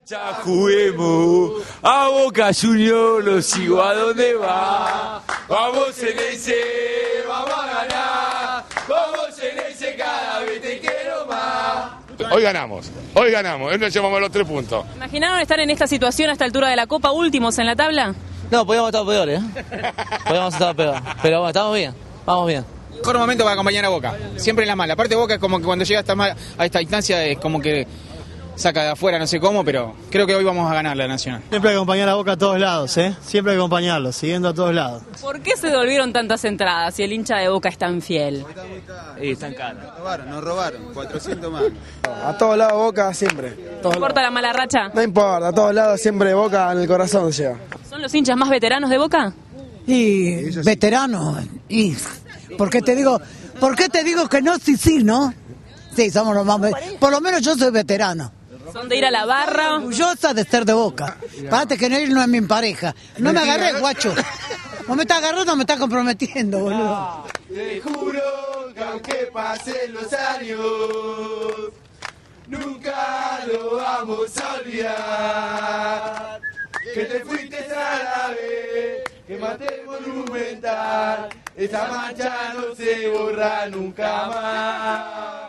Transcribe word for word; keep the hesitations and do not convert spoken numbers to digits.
Ya juguemos a Boca Juniors, lo sigo a donde va. Vamos en ese, vamos a ganar. Vamos en ese, cada vez te quiero más. Hoy ganamos, hoy ganamos, hoy nos llevamos los tres puntos. ¿Imaginaron estar en esta situación a esta altura de la Copa, últimos en la tabla? No, podíamos estar peores, ¿eh? Podíamos estar peor. Pero bueno, estamos bien, vamos bien. Mejor momento para acompañar a Boca, siempre en la mala. Aparte Boca es como que cuando llega a esta, mal, a esta instancia es como que saca de afuera, no sé cómo, pero creo que hoy vamos a ganar la Nacional. Siempre hay que acompañar a Boca a todos lados, ¿eh? Siempre hay que acompañarlo, siguiendo a todos lados. ¿Por qué se devolvieron tantas entradas si el hincha de Boca es tan fiel? Y están caros. Nos robaron, nos robaron, cuatrocientos más. A todos lados Boca siempre. ¿No importa la mala racha? No importa, a todos lados siempre Boca en el corazón llega. ¿Son los hinchas más veteranos de Boca? Y veteranos, y ¿por qué te digo, por qué te digo que no? Sí, sí, ¿no? Sí, somos los más, por lo menos yo soy veterano. Son de ir a la barra. Orgullosa de ser de Boca. Párate que él no es mi pareja. No me agarré, guacho. No me está agarrando, me está comprometiendo, boludo. Te juro que aunque pasen los años, nunca lo vamos a olvidar. Que te fuiste a la vez, que maté el monumental. Esa mancha no se borra nunca más.